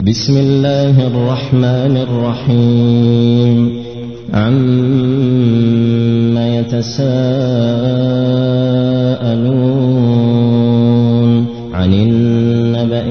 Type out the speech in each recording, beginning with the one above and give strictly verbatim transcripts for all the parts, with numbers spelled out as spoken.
بسم الله الرحمن الرحيم عما يتساءلون عن النبأ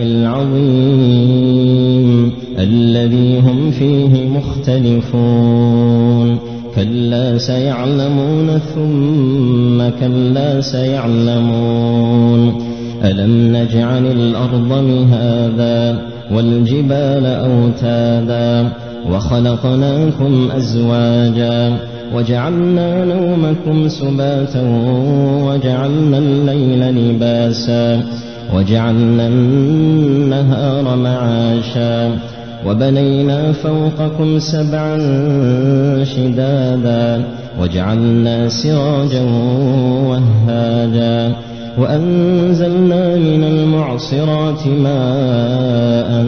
العظيم الذي هم فيه مختلفون كلا سيعلمون ثم كلا سيعلمون ألم نجعل الأرض مهادا والجبال أوتادا وخلقناكم أزواجا وجعلنا نومكم سباتا وجعلنا الليل لباسا وجعلنا النهار معاشا وبنينا فوقكم سبعا شدادا وجعلنا سراجا وهاجا وأنزلنا من المعصرات ماء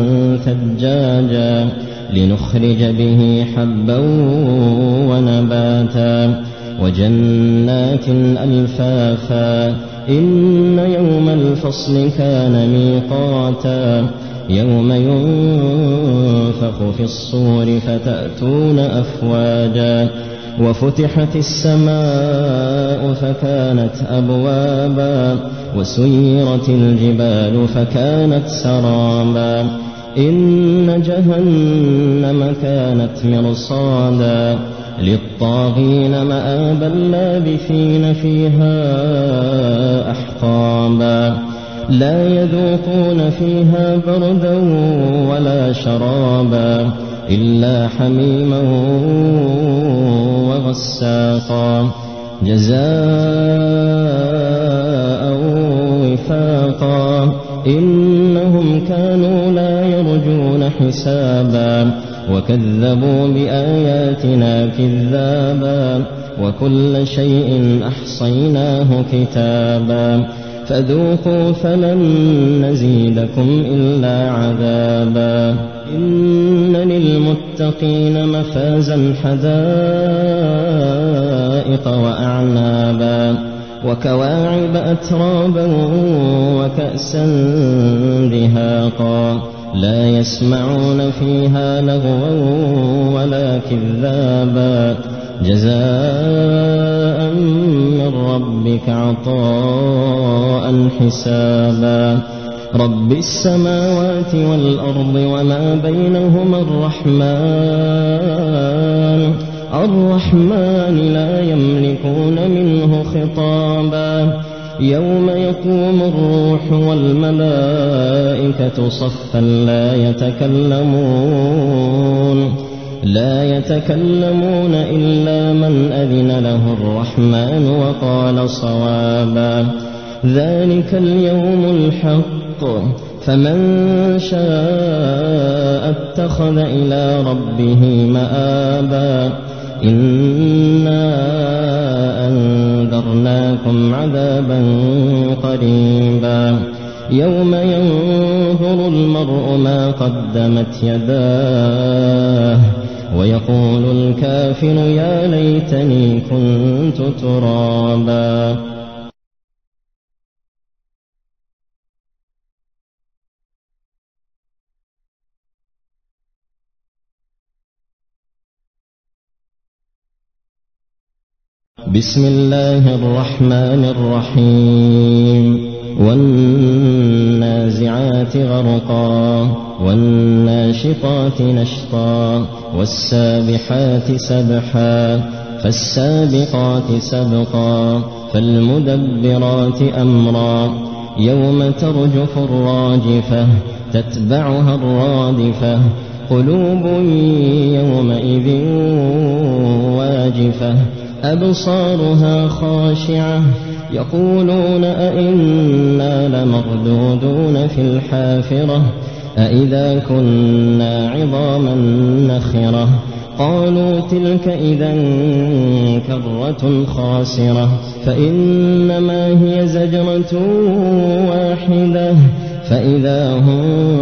ثجاجا لنخرج به حبا ونباتا وجنات ألفافا إن يوم الفصل كان ميقاتا يوم ينفخ في الصور فتأتون أفواجا وفتحت السماء فكانت أبوابا وسيرت الجبال فكانت سرابا إن جهنم كانت مرصادا للطاغين مآبا لابثين فيها أحقابا لا يذوقون فيها بردا ولا شرابا إلا حميما وغساقا جزاء وفاقا إنهم كانوا لا يرجون حسابا وكذبوا بآياتنا كذابا وكل شيء أحصيناه كتابا فذوقوا فلن نزيدكم إلا عذابا إن للمتقين مفازا حدائق وأعنابا وكواعب أترابا وكأسا دهاقا لا يسمعون فيها لغوا ولا كذابا جزاء من ربك عطاء حسابا رب السماوات والأرض وما بينهما الرحمن الرحمن لا يملكون منه خطابا يوم يقوم الروح والملائكة صفا لا يتكلمون لا يتكلمون إلا من أذن له الرحمن وقال صوابا ذلك اليوم الحق فمن شاء اتخذ إلى ربه مآبا إنا أنذرناكم عذابا قريبا يوم ينظر المرء ما قدمت يداه ويقول الكافر يا ليتني كنت ترابا بسم الله الرحمن الرحيم والنازعات غرقا والناشطات نشطا والسابحات سبحا فالسابقات سبقا فالمدبرات أمرا يوم ترجف الراجفة تتبعها الرادفة قلوب يومئذ واجفة أبصارها خاشعة يقولون أئنا لمردودون في الحافرة أئذا كنا عظاما نخرة قالوا تلك إذا كرة خاسرة فإنما هي زجرة واحدة فإذا هم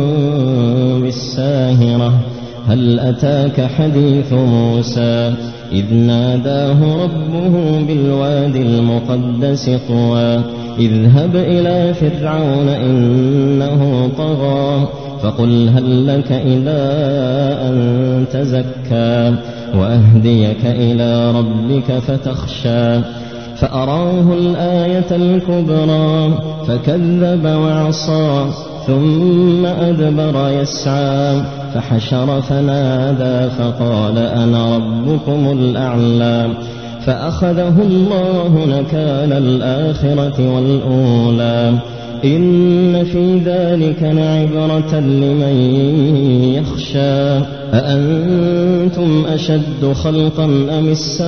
بالساهرة هل أتاك حديث موسى إذ ناداه ربه بالوادي المقدس طوى اذهب إلى فرعون إنه طغى فقل هل لك إلى أن تزكى وأهديك إلى ربك فتخشى فأراه الآية الكبرى فكذب وعصى ثم أدبر يسعى فحشر فنادى فقال أنا ربكم الأعلى فأخذه الله نكال الآخرة والأولى إن في ذلك لعبرة لمن يخشى أأنتم أشد خلقا أم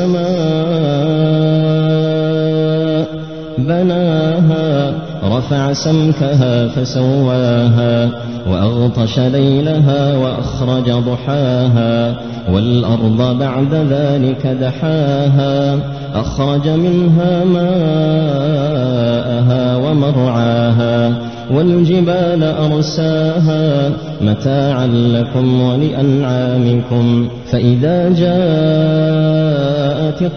السماء بناها رفع سمكها فسواها وأغطش ليلها وأخرج ضحاها والأرض بعد ذلك دحاها أخرج منها ماءها ومرعاها والجبال أرساها متاعا لكم ولأنعامكم فإذا جاءت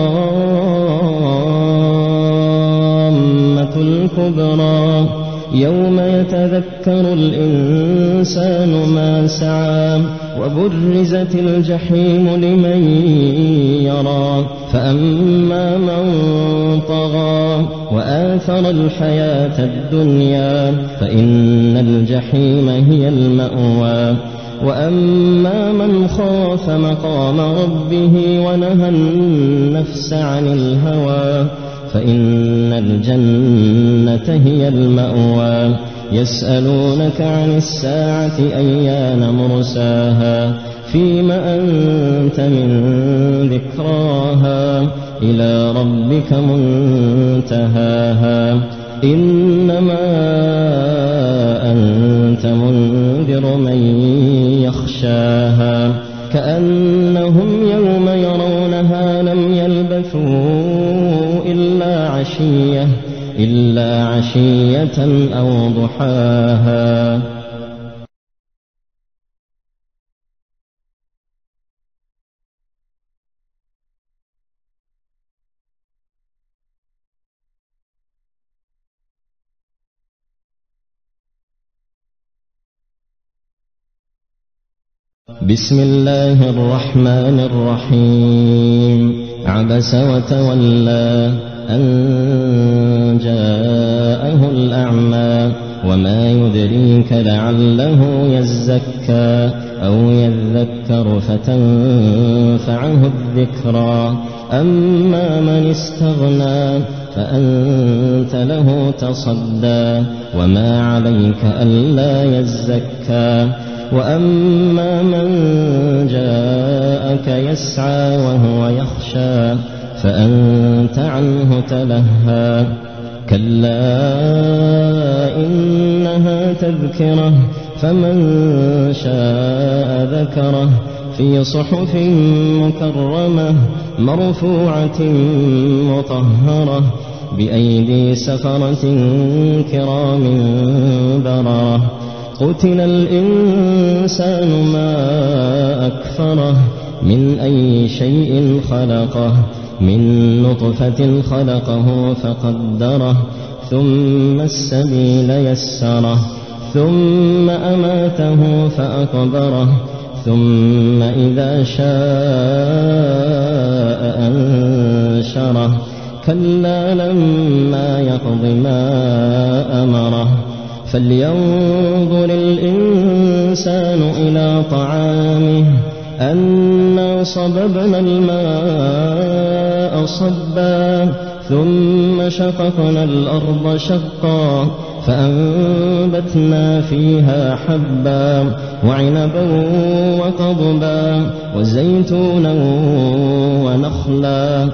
الطامة الكبرى يوم يتذكر الإنسان ما سعى وبرزت الجحيم لمن يرى فأما من طغى وآثر الحياة الدنيا فإن الجحيم هي المأوى وأما من خاف مقام ربه ونهى النفس عن الهوى فإن الجنة هي المأوى يسألونك عن الساعة أيان مرساها فيم أنت من ذكراها إلى ربك منتهاها إنما أنت منذر من يخشاها كأنهم يوم يرونها لم يلبثوا إلا عشية إلا عشية أو ضحاها بسم الله الرحمن الرحيم عبس وتولى أن جاءه الأعمى وما يدريك لعله يزكى أو يذكر فتنفعه الذكرى أما من استغنى فأنت له تصدى وما عليك ألا يزكى وأما من جاءك يسعى وهو يخشى فأنت عنه تلهى كلا إنها تذكرة فمن شاء ذكره في صحف مكرمة مرفوعة مطهرة بأيدي سفرة كرام بررة قتل الإنسان ما أكفره من أي شيء خلقه من نطفة خلقه فقدره ثم السبيل يسره ثم أماته فأقبره ثم إذا شاء أنشره كلا لما يقض ما أمره فلينظر الإنسان إلى طعامه أنا صببنا الماء صبا ثم شققنا الأرض شقا فأنبتنا فيها حبا وعنبا وقضبا وزيتونا ونخلا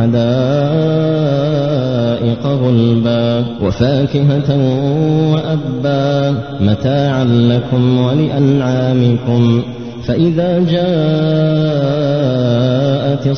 وحدائق غلبا وفاكهة وأبا متاعا لكم ولأنعامكم فإذا جاءت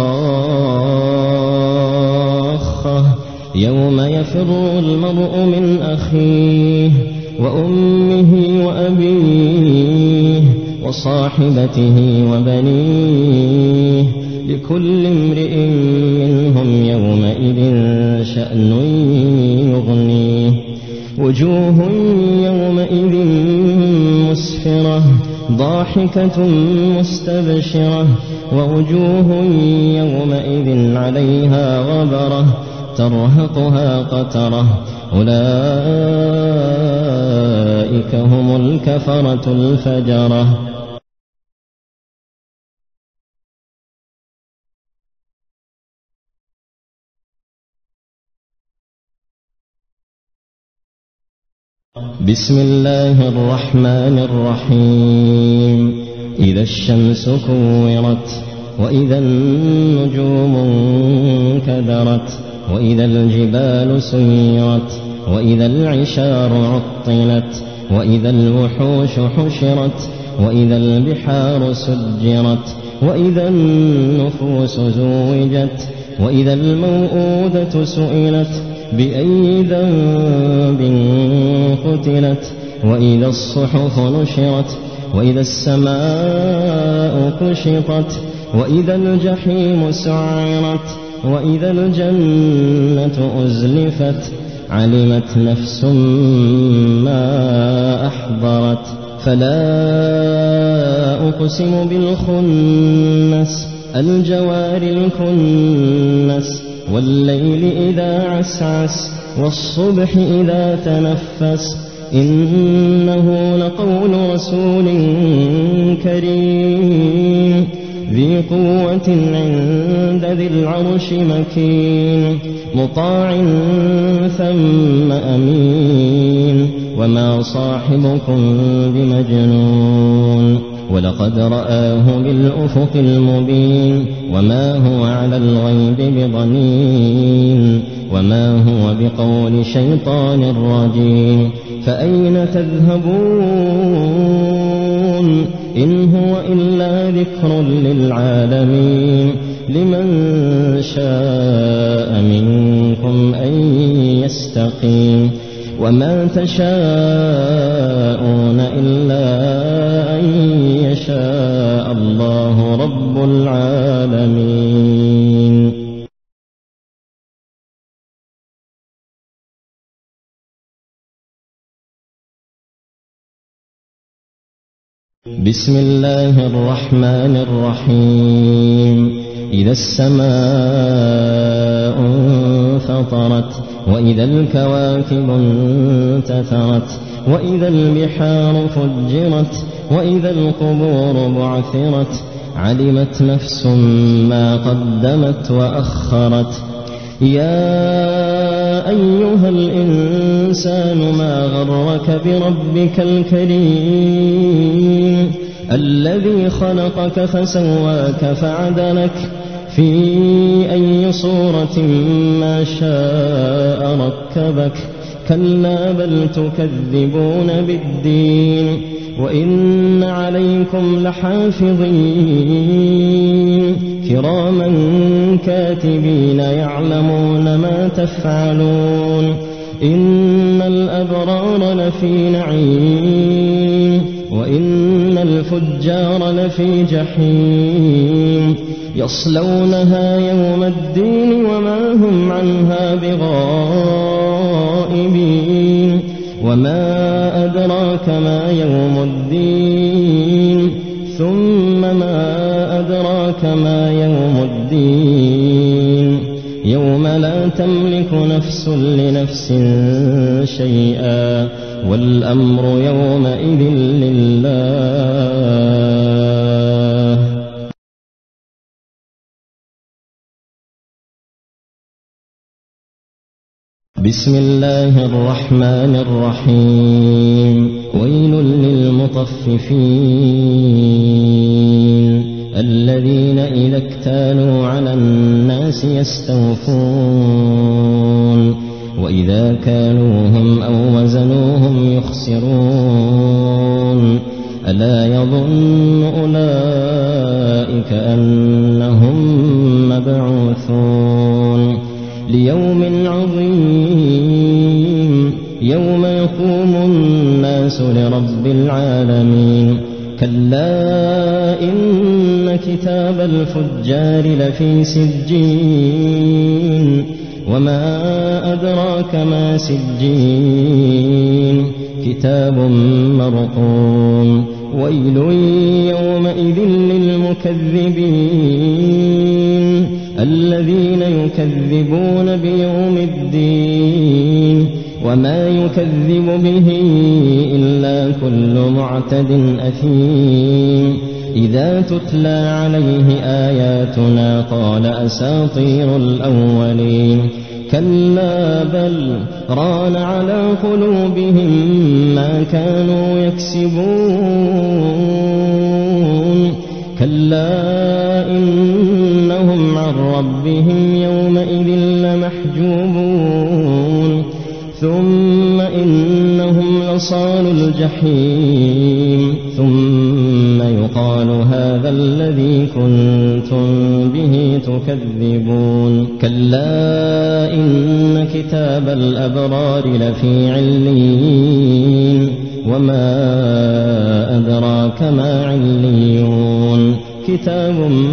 الصاخة يوم يفر المرء من أخيه وأمه وأبيه وصاحبته وبنيه لكل امرئ منهم يومئذ شأن يغنيه وجوه يومئذ مسفرة ضاحكة مستبشرة ووجوه يومئذ عليها غبرة ترهقها قترة أولئك هم الكفرة الفجرة. بسم الله الرحمن الرحيم. إذا الشمس كورت وإذا النجوم انكدرت وإذا الجبال سيرت وإذا العشار عطلت وإذا الوحوش حشرت وإذا البحار سجرت وإذا النفوس زوجت وإذا الموءودة سئلت بأي ذنب قتلت وإذا الصحف نشرت وإذا السماء كشطت وإذا الجحيم سعرت وإذا الجنة أزلفت علمت نفس ما أحضرت. فلا أقسم بالخنس الجوار الكنس والليل إذا عسعس والصبح إذا تنفس إنه لقول رسول كريم ذي قوة عند ذي العرش مكين مطاع ثم أمين وما صاحبكم بمجنون ولقد رآه بالأفق المبين وما هو على الغيب بضنين وما هو بقول شيطان رجيم. فأين تذهبون إن هو إلا ذكر للعالمين لمن شاء منكم أن يستقيم وما تشاءون إلا أن يشاء الله رب العالمين. بسم الله الرحمن الرحيم. إذا السماء انفطرت وإذا الكواكب انتثرت وإذا البحار فجرت وإذا القبور بعثرت علمت نفس ما قدمت وأخرت. يا أيها الإنسان ما غرك بربك الكريم الذي خلقك فسواك فعدلك في أي صورة ما شاء ركبك كلا بل تكذبون بالدين وإن عليكم لحافظين كراما كاتبين يعلمون ما تفعلون إن الأبرار لفي نعيم وإن الفجار لفي جحيم يصلونها يوم الدين وما هم عنها بغائبين. وما أدراك ما يوم الدين ثم ما أدراك ما يوم الدين يوم لا تملك نفس لنفس شيئا والأمر يومئذ لله. بسم الله الرحمن الرحيم. ويل للمطففين الذين إذا اكتالوا على الناس يستوفون وإذا كالوهم أو وزنوهم يخسرون ألا يظن أولئك أنهم مبعوثون ليوم عظيم يوم يقوم الناس لرب العالمين. كلا إن كتاب الفجار لفي سجين وما أدراك ما سجين كتاب مرقوم ويل يومئذ للمكذبين الذين يكذبون بيوم الدين وما يكذب به إلا كل معتد أثيم إذا تتلى عليه آياتنا قال أساطير الأولين كلا بل ران على قلوبهم ما كانوا يكسبون كلا إنهم عن ربهم يومئذ لمحجوبون ثم إنهم لصالوا الجحيم ثم يقال هذا الذي كنتم به تكذبون كلا إن كتاب الأبرار لفي عليين وما أدراك ما عليون كتاب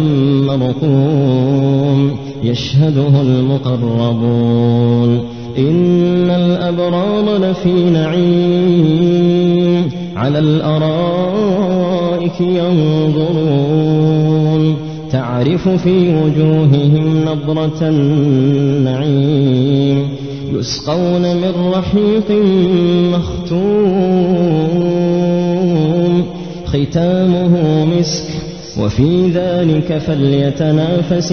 مرقوم يشهده المقربون إن الأبرار لفي نعيم على الأرائك ينظرون تعرف في وجوههم نضرة النعيم يسقون من رحيق مختوم ختامه مسك وفي ذلك فليتنافس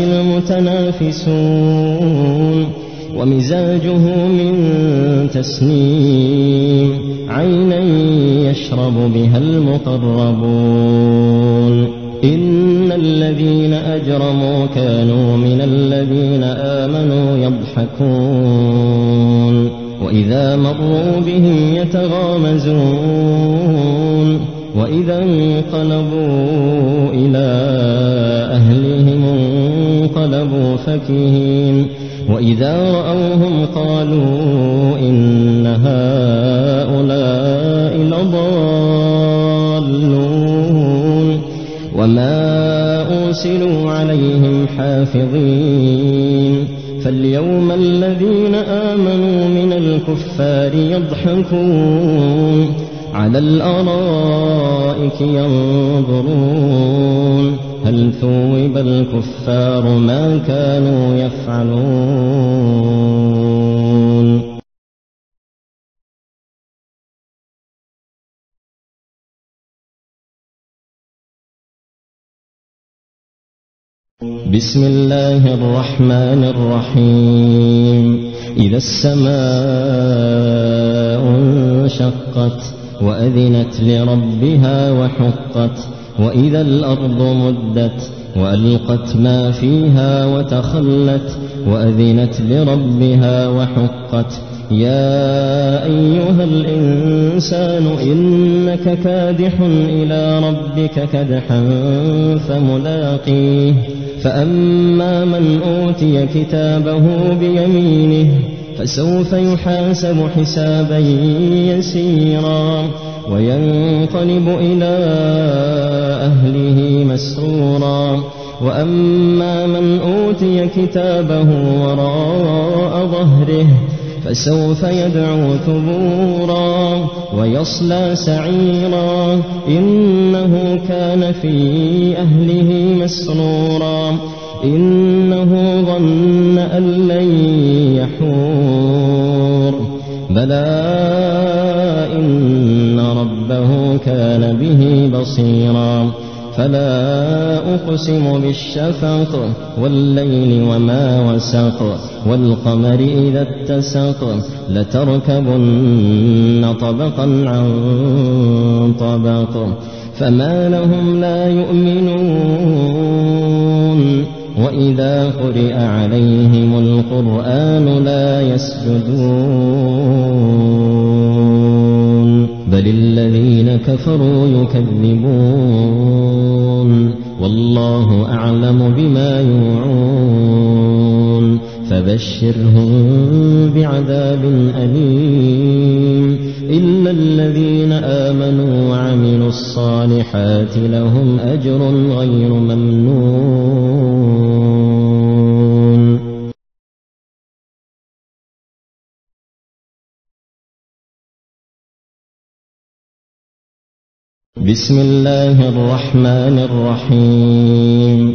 المتنافسون ومزاجه من تسنيم عينا يشرب بها المقربون إن الذين أجرموا كانوا من الذين آمنوا يضحكون وإذا مروا بهم يتغامزون وإذا انقلبوا إلى أهلهم انقلبوا فكهين وإذا رأوهم قالوا إن هؤلاء لضالون وما أرسلوا عليهم حافظين فاليوم الذين آمنوا من الكفار يضحكون على الأرائك ينظرون هل ثوب الكفار ما كانوا يفعلون بسم الله الرحمن الرحيم إذا السماء انشقت وأذنت لربها وحقت وإذا الأرض مدت وألقت ما فيها وتخلت وأذنت لربها وحقت يا أيها الإنسان إنك كادح إلى ربك كدحا فملاقيه فأما من أوتي كتابه بيمينه فسوف يحاسب حسابا يسيرا وينقلب إلى أهله مسرورا وأما من أوتي كتابه وراء ظهره فسوف يدعو ثبورا ويصلى سعيرا إنه كان في أهله مسرورا إنه ظن أن لن يحور بلى إن ربه كان به بصيرا فلا أقسم بالشفق والليل وما وسق والقمر إذا اتسق لتركبن طبقا عن طبق فما لهم لا يؤمنون وإذا قرئ عليهم القرآن لا يسجدون بل الذين كفروا يكذبون والله أعلم بما يوعون فبشرهم بعذاب أليم إلا الذين آمنوا وعملوا الصالحات لهم أجر غير ممنون. بسم الله الرحمن الرحيم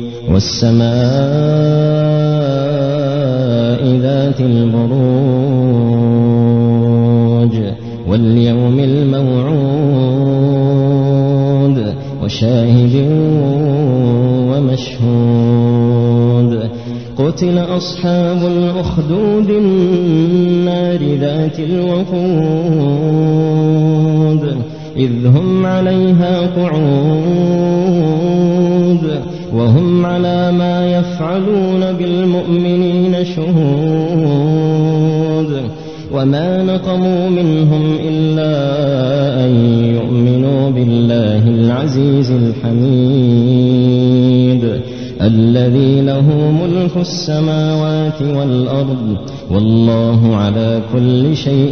والسماء ذات البروج واليوم الموعود وشاهد ومشهود قتل أصحاب الأخدود النار ذات الوقود إذ هم عليها قعود وهم على ما يفعلون بالمؤمنين شهود وما نقموا منهم إلا أن يؤمنوا بالله العزيز الحميد الذي له ملك السماوات والأرض والله على كل شيء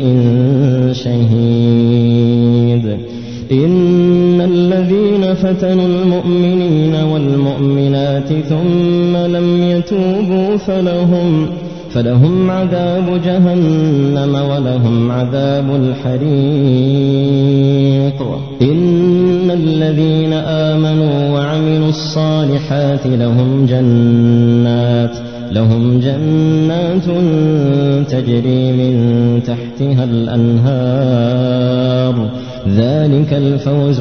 شهيد إن الذين فتنوا المؤمنين والمؤمنات ثم لم يتوبوا فلهم فلهم عذاب جهنم ولهم عذاب الحريق إن الذين آمنوا وعملوا الصالحات لهم جنات لهم جنات تجري من تحتها الأنهار ذلك الفوز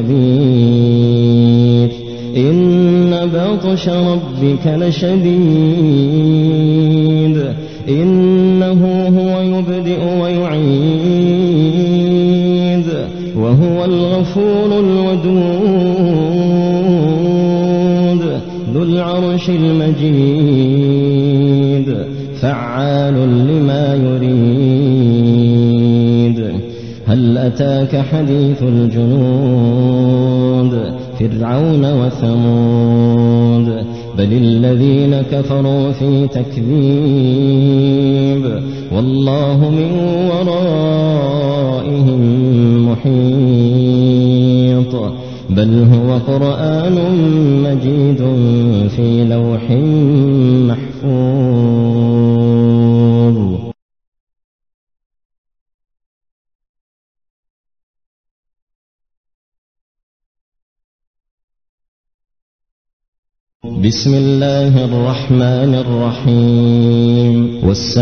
الكبير إن بطش ربك لشديد إنه هو يبدئ ويعيد وهو الغفور الودود ذو العرش المجيد فعال لما يريد هل أتاك حديث الجنود فرعون وثمود بل الذين كفروا في تكذيب والله من ورائهم محيط بل هو قرآن مجيد في لوح محفوظ بسم الله الرحمن الرحيم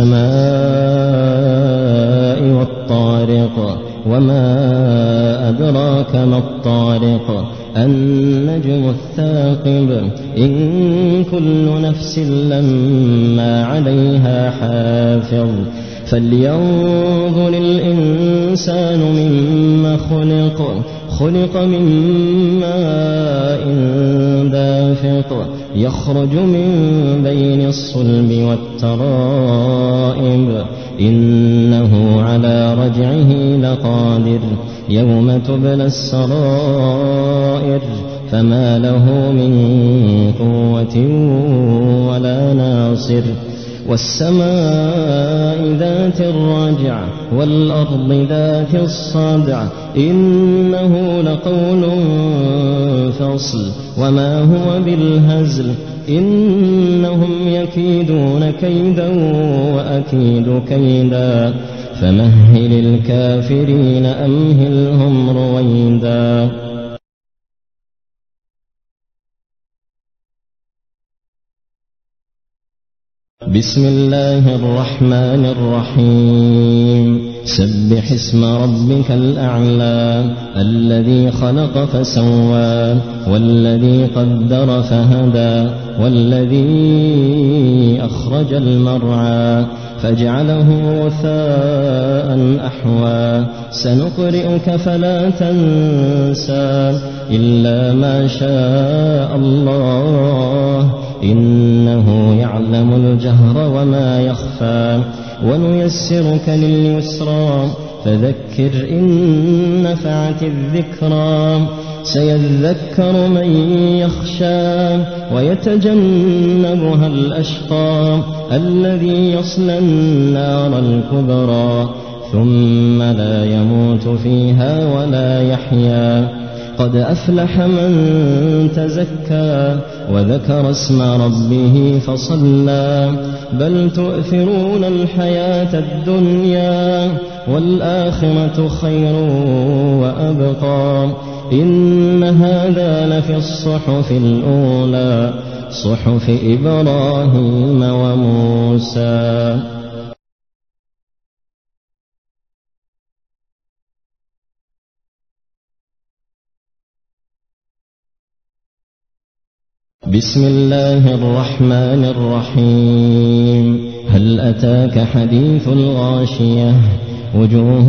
والسماء والطارق وما أدراك ما الطارق النجم الثاقب إن كل نفس لما عليها حافظ فلينظر الإنسان مما خلق خلق من ماء دافق يخرج من بين الصلب والترائب إنه على رجعه لقادر يوم تبلى السرائر فما له من قوة ولا ناصر والسماء ذات الرجع والأرض ذات الصدع إنه لقول فصل وما هو بالهزل إنهم يكيدون كيدا وأكيد كيدا فمهل الكافرين أمهلهم رويدا بسم الله الرحمن الرحيم سبح اسم ربك الأعلى الذي خلق فسوى والذي قدر فهدى والذي أخرج المرعى فاجعله غثاء أحوى سنقرئك فلا تنسى إلا ما شاء الله إنه يعلم الجهر وما يخفى ونيسرك لليسرى فذكر إن نفعت الذكرى سيذكر من يخشى ويتجنبها الأشقى الذي يصلى النار الكبرى ثم لا يموت فيها ولا يحيا قد أفلح من تزكى وذكر اسم ربه فصلى بل تؤثرون الحياة الدنيا والآخرة خير وأبقى إن هذا لفي الصحف الأولى صحف إبراهيم وموسى. بسم الله الرحمن الرحيم. هل أتاك حديث الغاشية وجوه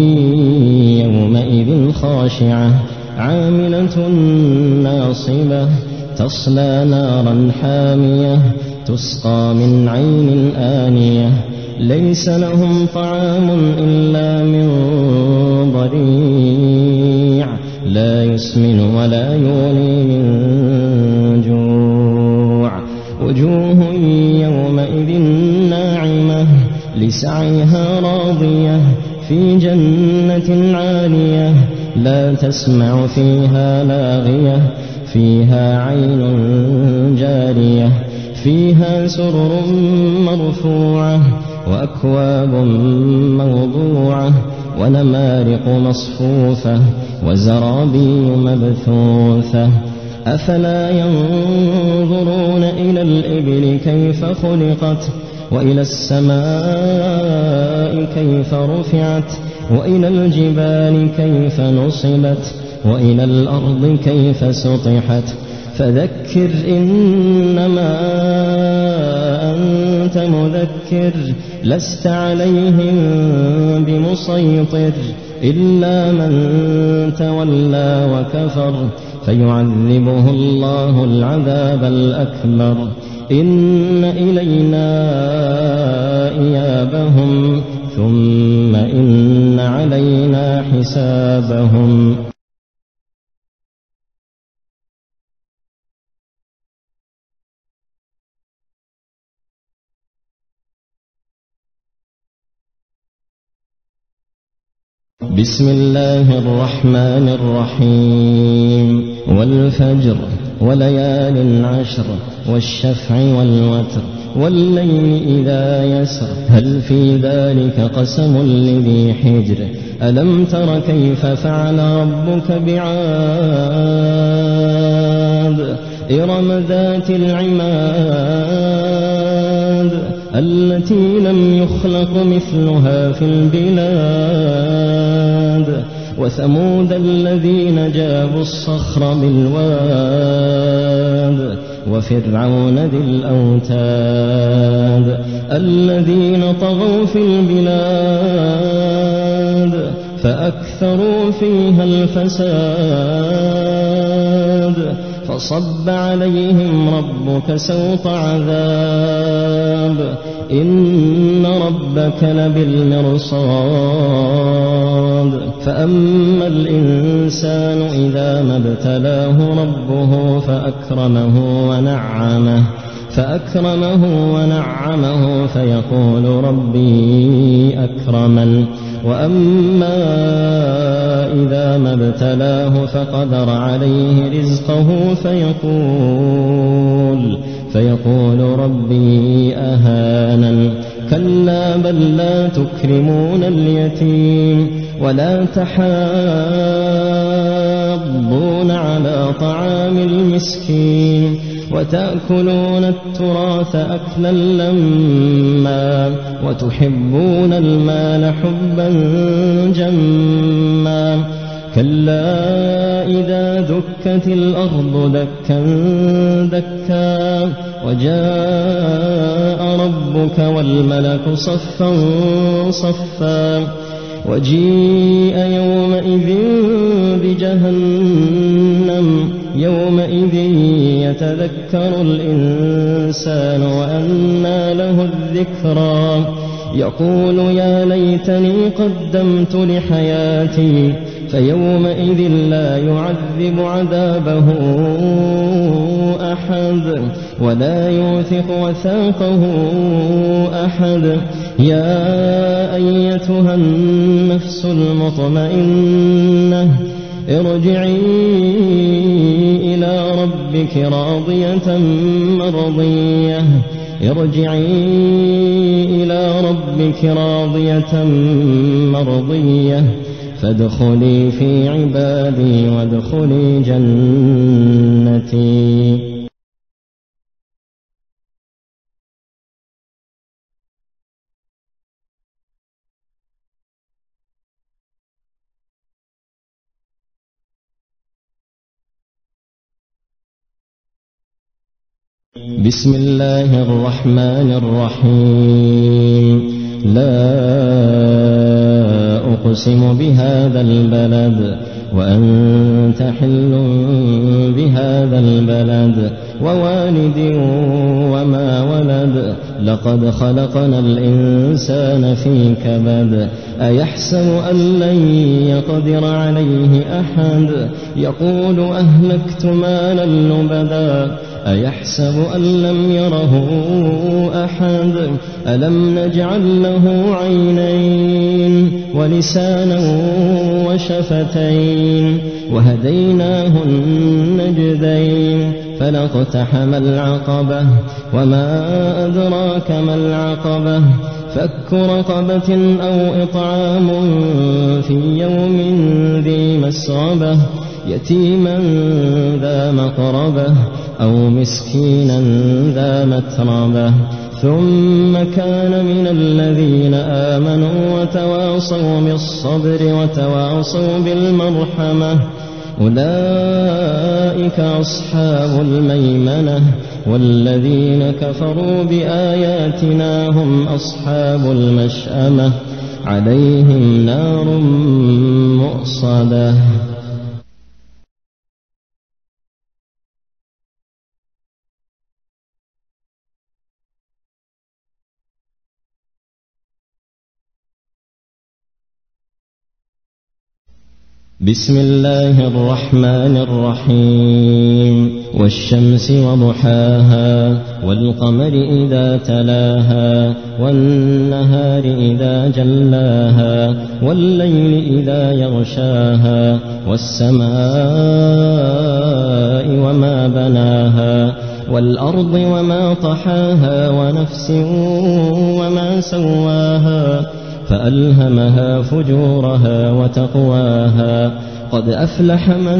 يومئذ خاشعة عاملة ناصبة تصلى نارا حامية تسقى من عين آنية ليس لهم طعام إلا من ضريع لا يسمن ولا يغني من جوع وجوه يومئذ ناعمة لسعيها راضية في جنة عالية لا تسمع فيها لاغية فيها عين جارية فيها سرر مرفوعة وأكواب موضوعة ونمارق مصفوفة وزرابي مبثوثة أفلا ينظرون إلى الإبل كيف خلقت وإلى السماء كيف رفعت وإلى الجبال كيف نصبت وإلى الأرض كيف سطحت فذكر إنما أنت مذكر لست عليهم بمسيطر إلا من تولى وكفر فيعذبه الله العذاب الأكبر إن إلينا إيابهم ثم إن علينا حسابهم. بسم الله الرحمن الرحيم. والفجر وليال عشر والشفع والوتر والليل إذا يسر هل في ذلك قسم لذي حجر ألم تر كيف فعل ربك بعاد إرم ذات العماد التي لم يخلق مثلها في البلاد وثمود الذين جابوا الصخر بالواد وفرعون ذي الأوتاد الذين طغوا في البلاد فأكثروا فيها الفساد فصب عليهم ربك سوط عذاب إن ربك لبالمرصاد فأما الإنسان إذا ما ابتلاه ربه فأكرمه ونعمه فأكرمه ونعمه فيقول ربي أكرمن وأما إذا ما ابتلاه فقدر عليه رزقه فيقول فيقول ربي أهانن كلا بل لا تكرمون اليتيم ولا تحاضون على طعام المسكين وتأكلون التراث أكلا لما وتحبون المال حبا جما كلا إذا دكت الأرض دكا دكا وجاء ربك والملك صفا صفا وجيء يومئذ بجهنم يومئذ يتذكر الإنسان وأنى له الذكرى يقول يا ليتني قدمت لحياتي فيومئذ لا يعذب عذابه أحد ولا يوثق وثاقه أحد يا أيتها النفس المطمئنة ارجعي إلى ربك راضية مرضية ارجعي إلى ربك راضية مرضية فادخلي في عبادي وادخلي جنتي. بسم الله الرحمن الرحيم. لا أقسم بهذا البلد وأنت حل بهذا البلد ووالد وما ولد لقد خلقنا الإنسان في كبد أيحسب أن لن يقدر عليه أحد يقول أهلكت مالا لبدا أيحسب أن لم يره أحد ألم نجعل له عينين ولسانا وشفتين وهديناه النجدين فلاقتحم العقبة وما أدراك ما العقبة فك رقبة أو إطعام في يوم ذي مسغبة يتيما ذا مقربة أو مسكينا ذا متربة ثم كان من الذين آمنوا وتواصوا بالصبر وتواصوا بالمرحمة أولئك أصحاب الميمنة والذين كفروا بآياتنا هم أصحاب المشأمة عليهم نار مؤصدة. بسم الله الرحمن الرحيم. والشمس وضحاها والقمر إذا تلاها والنهار إذا جلاها والليل إذا يغشاها والسماء وما بناها والأرض وما طحاها ونفس وما سواها فألهمها فجورها وتقواها قد أفلح من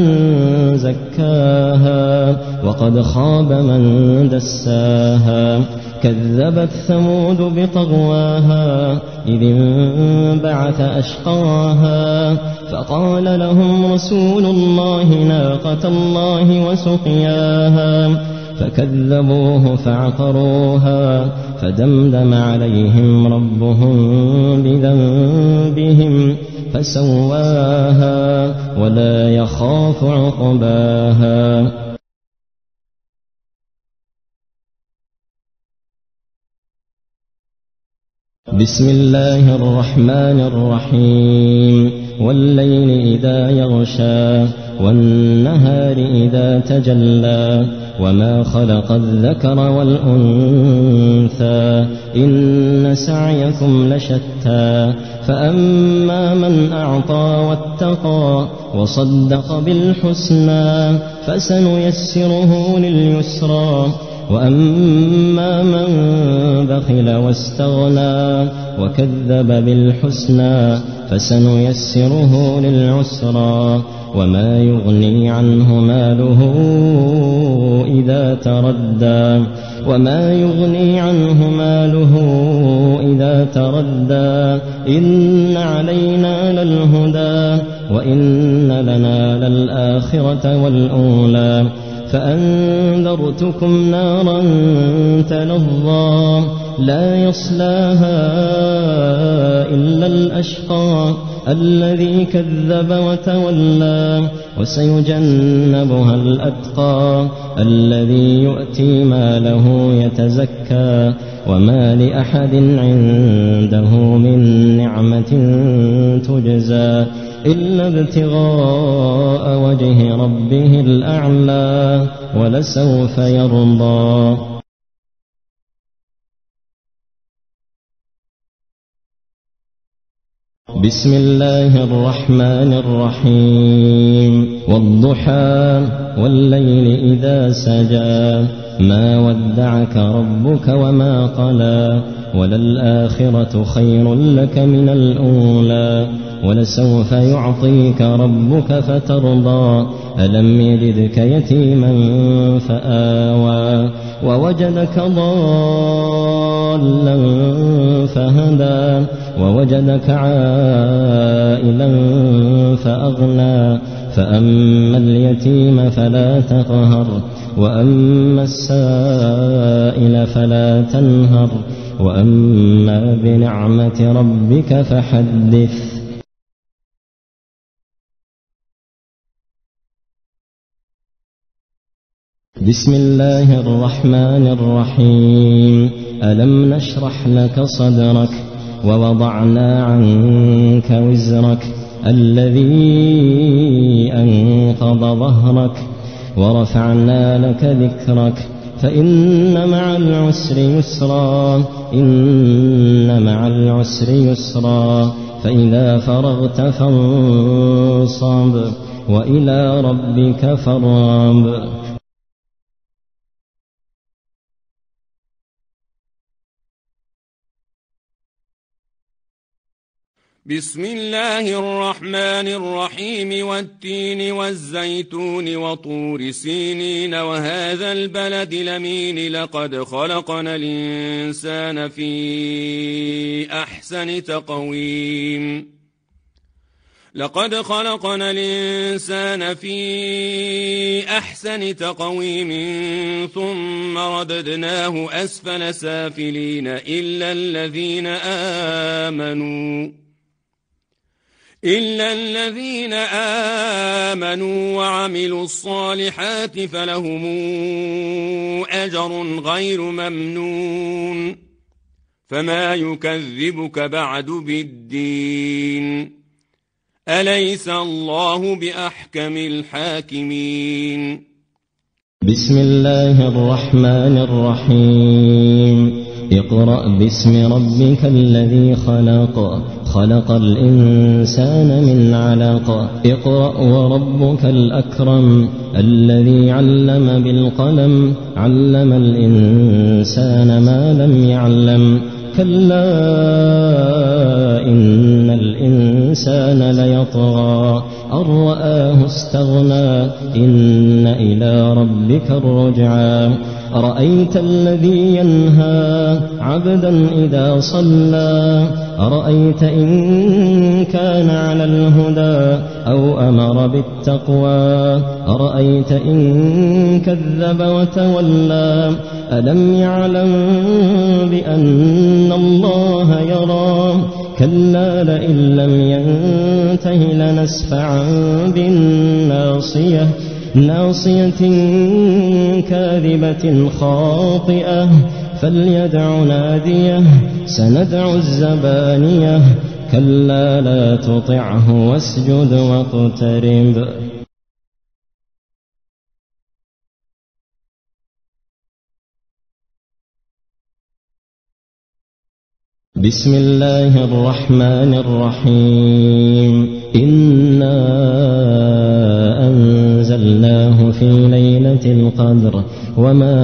زكاها وقد خاب من دساها كذبت ثمود بطغواها إذ انبعث أشقاها فقال لهم رسول الله ناقة الله وسقياها فكذبوه فعقروها فدمدم عليهم ربهم بذنبهم فسواها ولا يخاف عقباها. بسم الله الرحمن الرحيم. والليل إذا يغشى والنهار إذا تجلى وما خلق الذكر والأنثى إن سعيكم لشتى فأما من أعطى واتقى وصدق بالحسنى فسنيسره لليسرى وأما من بخل واستغنى وكذب بالحسنى فسنيسره للعسرى وما يغني عنه ماله إذا تردى وما يغني عنه ماله إذا تردى إن علينا للهدى وإن لنا للآخرة والأولى فأنذرتكم نارا تلظى لا يصلاها إلا الأشقى الذي كذب وتولى وسيجنبها الأتقى الذي يؤتي ماله يتزكى وما لأحد عنده من نعمة تجزى إلا ابتغاء وجه ربه الأعلى ولسوف يرضى. بسم الله الرحمن الرحيم. والضحى والليل إذا سجى ما ودعك ربك وما قلى وللآخرة خير لك من الأولى ولسوف يعطيك ربك فترضى ألم يجدك يتيما فآوى ووجدك ضالا فهدى ووجدك عائلا فأغنى فأما اليتيم فلا تقهر وأما السائل فلا تنهر وأما بنعمة ربك فحدث. بسم الله الرحمن الرحيم ألم نشرح لك صدرك ووضعنا عنك وزرك الذي أنقض ظهرك ورفعنا لك ذكرك فإن مع العسر يسرا إن مع العسر يسرا فإذا فرغت فانصب وإلى ربك فارغب. بسم الله الرحمن الرحيم والتين والزيتون وطور سينين وهذا البلد الأمين لقد خلقنا الإنسان في أحسن تقويم لقد خلقنا الإنسان في أحسن تقويم ثم رددناه أسفل سافلين إلا الذين آمنوا إلا الذين آمنوا وعملوا الصالحات فلهم أجر غير ممنون فما يكذبك بعد بالدين أليس الله بأحكم الحاكمين. بسم الله الرحمن الرحيم اقرأ باسم ربك الذي خلق خلق الإنسان من علق اقرأ وربك الأكرم الذي علم بالقلم علم الإنسان ما لم يعلم كلا إن الإنسان ليطغى أن رآه استغنى إن إلى ربك الرجعى أرأيت الذي ينهى عبدا إذا صلى أرأيت إن كان على الهدى أو أمر بالتقوى أرأيت إن كذب وتولى ألم يعلم بأن الله يرى كلا لئن لم ينته لنسفعا بالناصية ناصية كاذبة خاطئة فليدع ناديه سندع الزبانية كلا لا تطعه واسجد واقترب. بسم الله الرحمن الرحيم إنا أنزلناه في ليلة القدر وما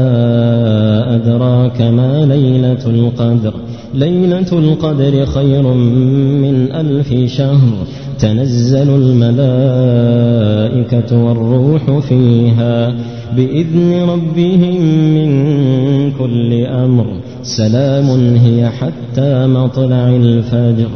أدراك ما ليلة القدر ليلة القدر خير من ألف شهر تنزل الملائكة والروح فيها بإذن ربهم من كل أمر سلام هي حتى مطلع الفجر.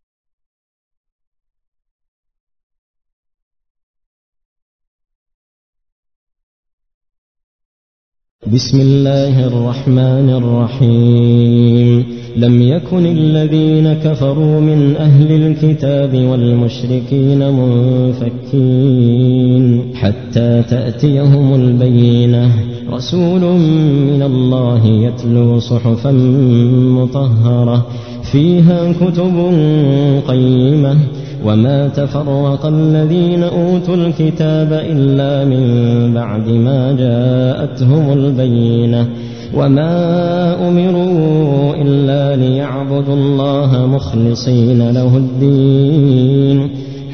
بسم الله الرحمن الرحيم لم يكن الذين كفروا من أهل الكتاب والمشركين منفكين حتى تأتيهم البينة رسول من الله يتلو صحفا مطهرة فيها كتب قيمة وما تفرق الذين أوتوا الكتاب إلا من بعد ما جاءتهم البينة وما أمروا إلا ليعبدوا الله مخلصين له الدين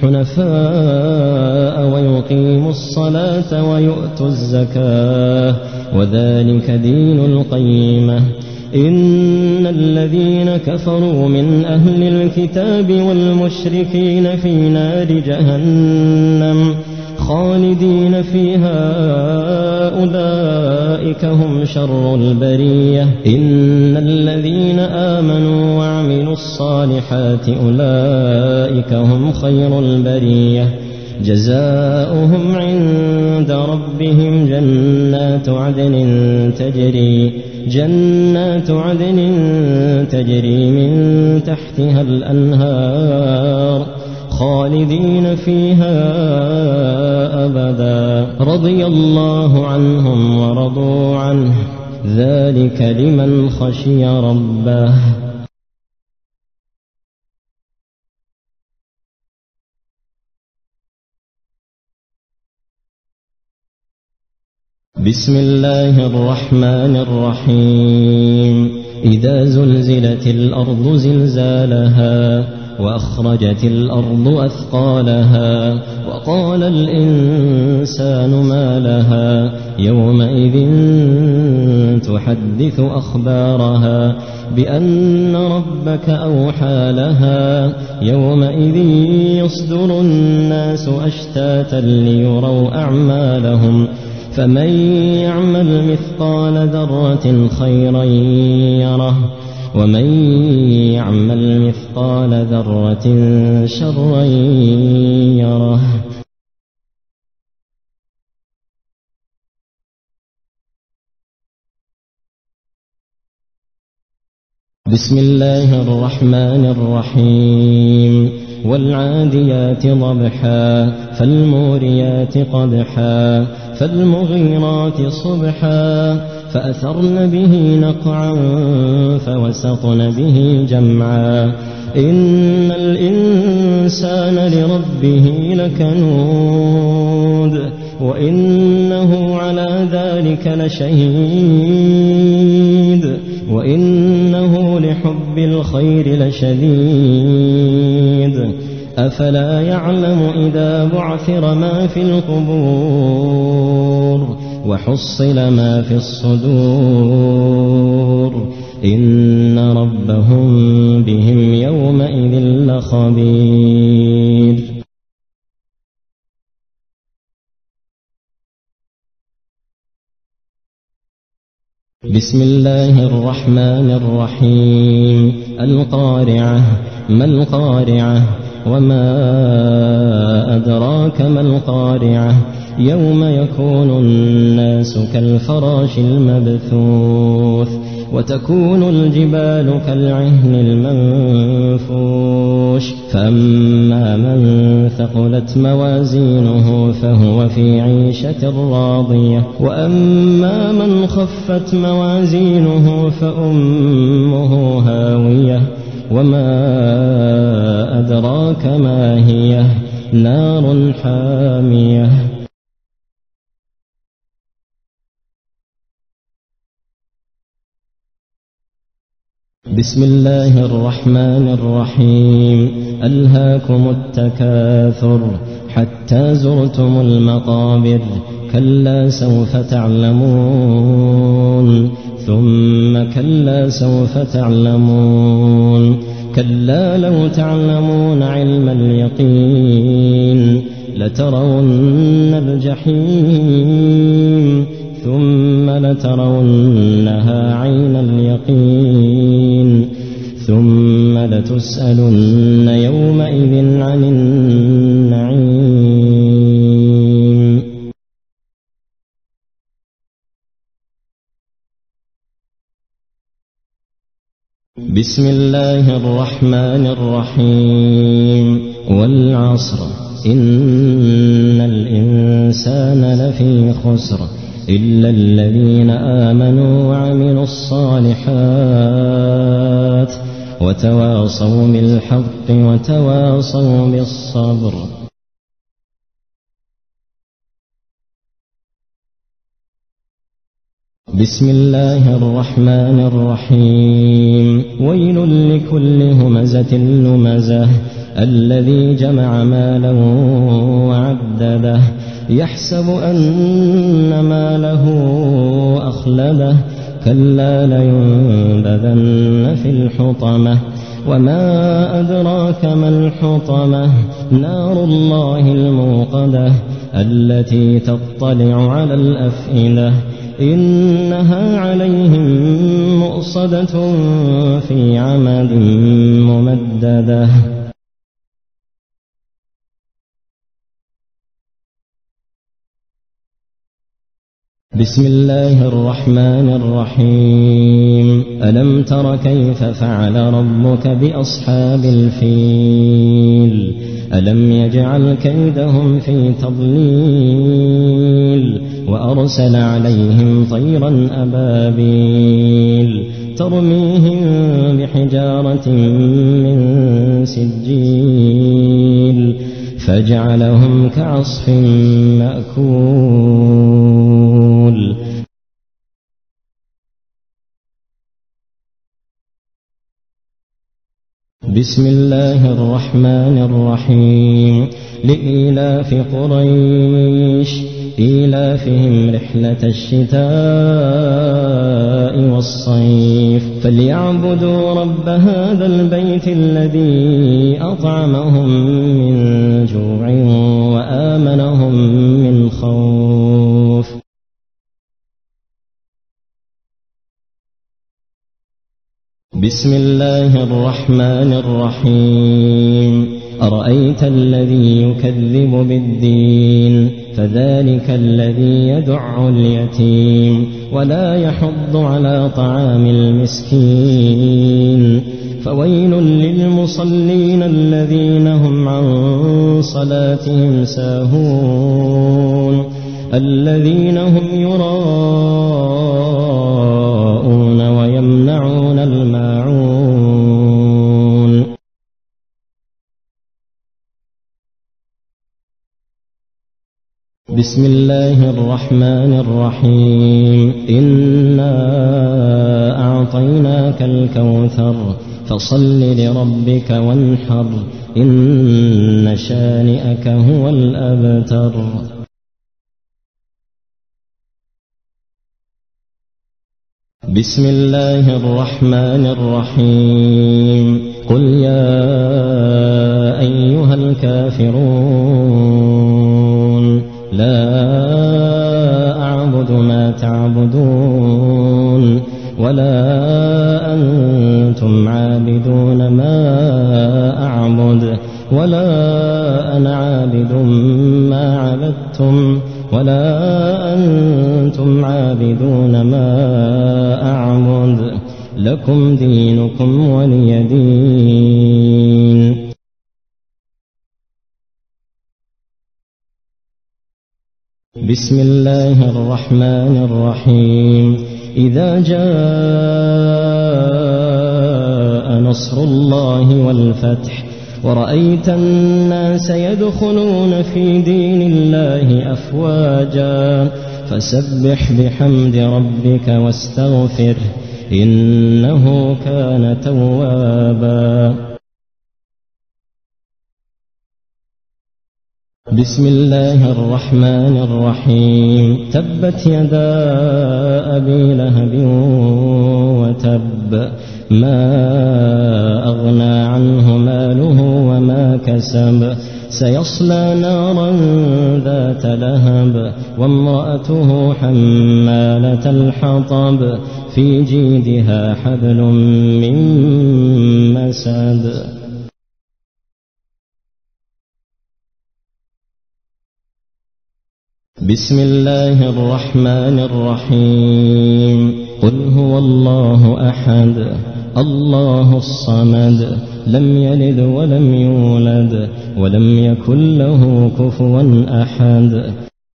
حنفاء ويقيموا الصلاة ويؤتوا الزكاة وذلك دين القيمة إن الذين كفروا من أهل الكتاب والمشركين في نار جهنم خالدين فيها أولئك هم شر البرية إن الذين آمنوا وعملوا الصالحات أولئك هم خير البرية جزاؤهم عند ربهم جنات عدن تجري جنات عدن تجري من تحتها الأنهار خالدين فيها أبدا رضي الله عنهم ورضوا عنه ذلك لمن خشي ربه. بسم الله الرحمن الرحيم إذا زلزلت الأرض زلزالها وأخرجت الأرض أثقالها وقال الإنسان ما لها يومئذ تحدث أخبارها بأن ربك أوحى لها يومئذ يصدر الناس أشتاتا ليروا أعمالهم فمن يعمل مثقال ذرة خيرا يره ومن يعمل مثقال ذرة شرا يره. بسم الله الرحمن الرحيم والعاديات ضبحا فالموريات قدحا فالمغيرات صبحا فأثرن به نقعا فوسطن به جمعا إن الإنسان لربه لكنود وإنه على ذلك لشهيد وإنه لحب الخير لشديد أفلا يعلم إذا بعثر ما في القبور وحصل ما في الصدور إن ربهم بهم يومئذ لخبير. بسم الله الرحمن الرحيم القارعة ما القارعة وما أدراك ما القارعة يوم يكون الناس كالفراش المبثوث وتكون الجبال كالعهن المنفوش فأما من ثقلت موازينه فهو في عيشة راضية وأما من خفت موازينه فأمه هاوية وما أدراك ما هي نار حامية. بسم الله الرحمن الرحيم ألهاكم التكاثر حتى زرتم المقابر كلا سوف تعلمون ثم كلا سوف تعلمون كلا لو تعلمون علم اليقين لترون الجحيم ثم لترونها عين اليقين ثم لتسألن يومئذ عن النعيم. بسم الله الرحمن الرحيم والعصر إن الإنسان لفي خسر إلا الذين آمنوا وعملوا الصالحات وتواصوا بالحق وتواصوا بالصبر. بسم الله الرحمن الرحيم ويل لكل همزة لمزة الذي جمع مالا وعدده يحسب أن ماله أخلده كلا لينبذن في الحطمة وما أدراك ما الحطمة نار الله الموقدة التي تطلع على الأفئدة إنها عليهم مؤصدة في عمد ممددة. بسم الله الرحمن الرحيم ألم تر كيف فعل ربك بأصحاب الفيل ألم يجعل كيدهم في تضليل وأرسل عليهم طيرا أبابيل ترميهم بحجارة من سجيل فجعلهم كعصف مأكول. بسم الله الرحمن الرحيم لإيلاف قريش إيلافهم رحلة الشتاء والصيف فليعبدوا رب هذا البيت الذي أطعمهم من جوع وآمنهم من خوف. بسم الله الرحمن الرحيم أرأيت الذي يكذب بالدين فذلك الذي يدع اليتيم ولا يحض على طعام المسكين فويل للمصلين الذين هم عن صلاتهم ساهون الذين هم يراءون ويمنعون الماعون. بسم الله الرحمن الرحيم إنا أعطيناك الكوثر فصل لربك وانحر إن شانئك هو الأبتر. بسم الله الرحمن الرحيم قل يا أيها الكافرون لا أعبد ما تعبدون ولا أنتم عابدون ما أعبد ولا أنا عابد ما عبدتم ولا أنتم عابدون ما أعبد لكم دينكم ولي دين. بسم الله الرحمن الرحيم إذا جاء نصر الله والفتح ورأيت الناس يدخلون في دين الله أفواجا فسبح بحمد ربك واستغفره إنه كان توابا. بسم الله الرحمن الرحيم تبت يدا أبي لهب وتب ما أغنى عنه ماله وما كسب سيصلى نارا ذات لهب وامرأته حمالة الحطب في جيدها حبل من مسد. بسم الله الرحمن الرحيم قل هو الله أحد الله الصمد لم يلد ولم يولد ولم يكن له كفوا أحد.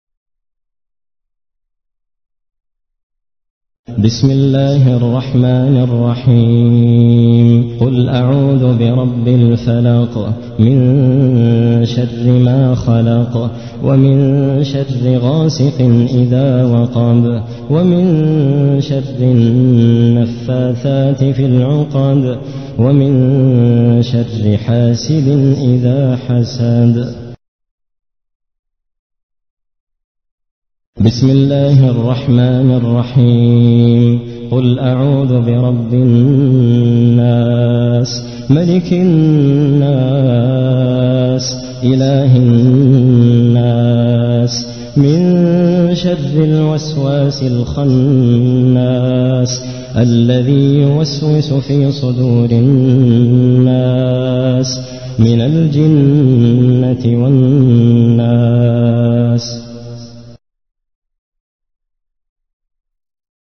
بسم الله الرحمن الرحيم قل أعوذ برب الفلق من شر ما خلق ومن شر غاسق إذا وقب ومن شر النفاثات في العقد ومن شر حاسد إذا حسد. بسم الله الرحمن الرحيم قل أعوذ برب الناس ملك الناس إله الناس من شر الوسواس الخناس الذي يوسوس في صدور الناس من الجنة والناس.